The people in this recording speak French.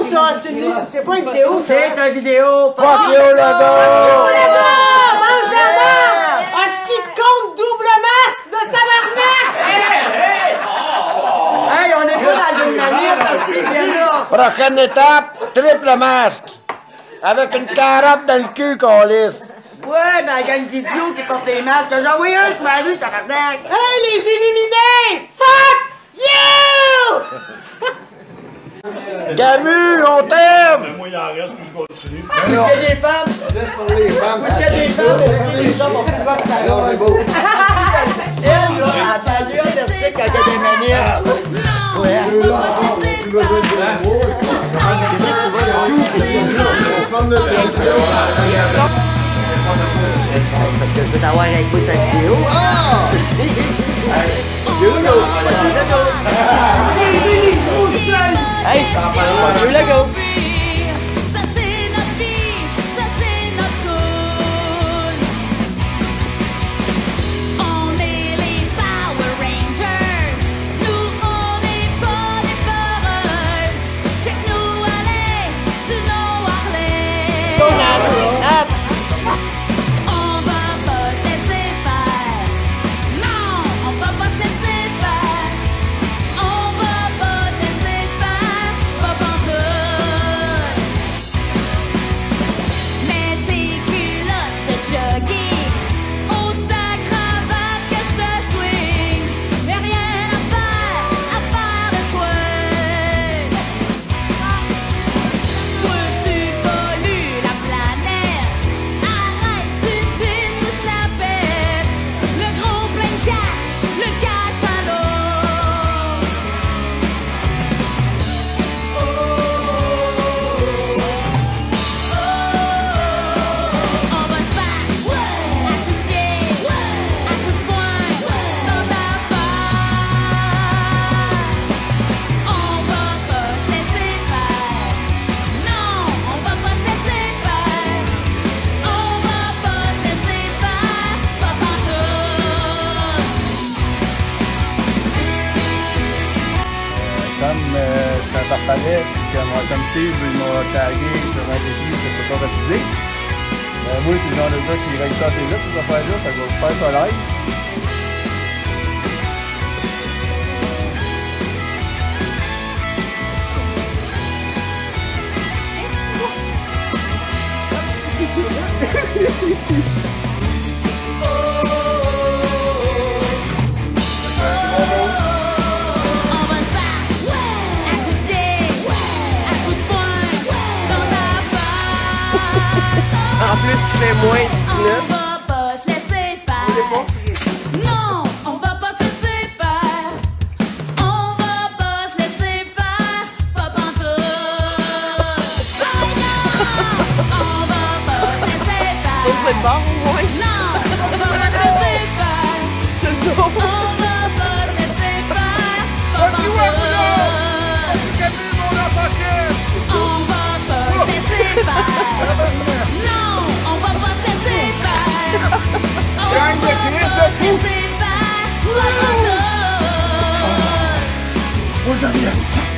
ça? C'est pas une vidéo, ça? C'est une vidéo. Fuck you, le gars! Mange la mort! Hostie de compte, double masque de tabarnak! Hey, on est pas dans une navire parce qu'il vient là. Prochaine étape, triple masque. Avec une carotte dans le cul qu'on lisse. Ouais, ben, il y a une idiot qui porte les masques. J'en envoyé un sur ma rue, tabarnak. Hey, les éliminés! Fuck you! Camus, on t'aime! Moi, il en reste, puis je continue. Où est-ce qu'il y a des femmes? Laisse parler les femmes. Où est-ce qu'il y a des femmes aussi? Les hommes ont plus le droit de parler. Alors, c'est beau. Elle, là, elle a entendu un article quand il y a des manières. Ouais. C'est parce que je veux t'avoir avec moi sa vidéo. Ah! Hey, you le go! Ça c'est notre vie, ça c'est notre tour. On est les Power Rangers, nous on n'est pas des peureuses. Check nous aller sur nos Harley. On va pas se laisser faire. Non, on va pas se laisser faire. On va pas se laisser faire. Pas pantoute. Mets tes culottes de jogging ou ta cravate que je te swing. Mais rien à faire de toi. Toi tu pollues la planète. Arrête, tu suis, touche la bête. Le gros plein de cash, le cash à l'eau. On va se battre à coups de pied, à coups de poing, dans ta face. On va pas se laisser faire. Non, on va pas se laisser faire. On va pas se laisser faire. Pas pantoute. Comme ça parlait, comme Steve, ils m'ont tagué sur un défi que je peux pas refuser. Moi, je suis le genre de gars qui règle ça assez vite, ces affaires-là, fait que je vais faire ça live. On va se battre à coups de pied, à coups de poing, dans ta face. En plus, il fait moins 19. On va pas se laisser faire. Non, on va pas se laisser faire. On va pas se laisser faire. Pas pantoute. Oh non, on va pas se laisser faire. C'est bon, au moins. Non, on va pas se laisser faire. C'est le dos. On va pas se laisser faire. Pas pantoute. On va pas se laisser faire. Non, on va pas se laisser faire. On va pas se laisser faire. Pas pantoute. Oh, j'en viens.